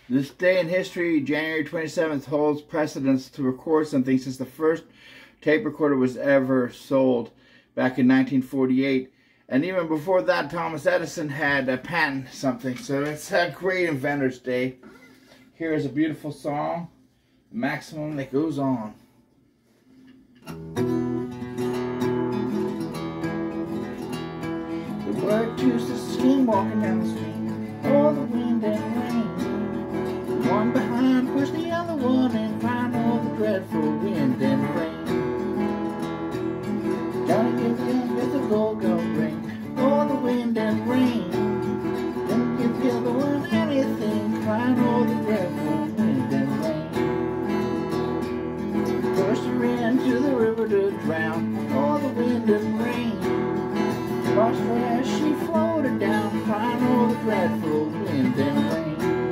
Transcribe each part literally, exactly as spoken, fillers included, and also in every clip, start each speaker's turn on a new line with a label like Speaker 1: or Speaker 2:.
Speaker 1: This day in history, January twenty-seventh, holds precedence to record something since the first tape recorder was ever sold back in nineteen forty-eight. And even before that, Thomas Edison had a patent something. So it's a great Inventor's Day. Here is a beautiful song, Maximum That Goes On. The word choose the stream walking down the stream, oh, the wind and rain. One behind push the other one and find all the dreadful wind and rain. Johnny gives in with the go-go ring, oh, the wind and rain. Then give the other one anything, find all the dreadful wind and rain. Push her into the river to drown, oh, the wind and rain. Watch her as she floated down, find all the dreadful wind and rain.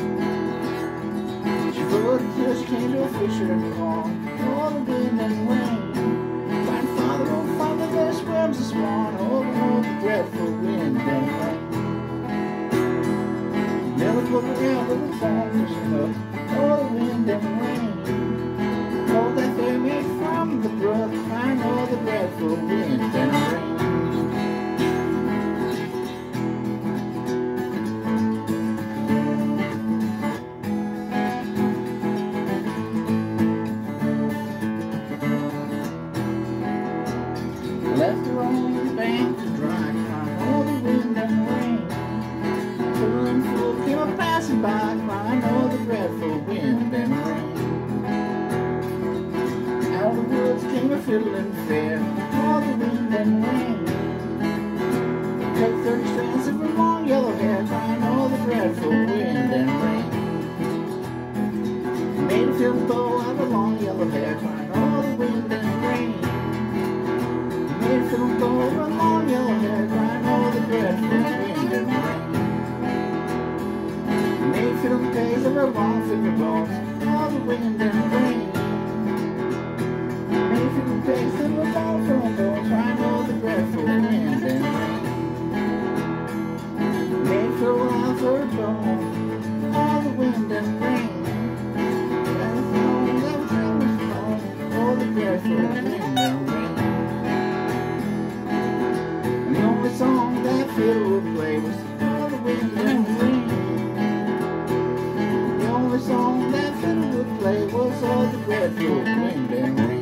Speaker 1: Till she came to a fisher's pond, all the wind and rain. Find father, oh father, there swims a swan, over all the dreadful wind and rain. Never put around with a phone fishing hook, all the wind and rain. All that they made from the brook, find all the dreadful wind and rain. Left her on the bank to dry, crying all the wind and rain. Full and full came a passing by, crying all the dreadful wind and rain. Out of the woods came a fiddling fair, all the wind and rain. Took thirty strands of her long yellow hair, crying all the dreadful wind and rain. Made a fiddle bow out of her long yellow hair, crying all the wind and rain. Made fiddle bow over long yellow hair, crying all the dreadful wind and rain. Made fiddle days of her long finger bones, all the wind and rain. Made fiddle days of her long finger bones, crying all the dreadful wind and rain. Made fiddle out her bone, all the wind and rain. And the song that was in the song, all the dreadful wind and rain. The only song that fiddle would play was all the wind and rain. The only song that fiddle would play was all the dreadful wind and rain.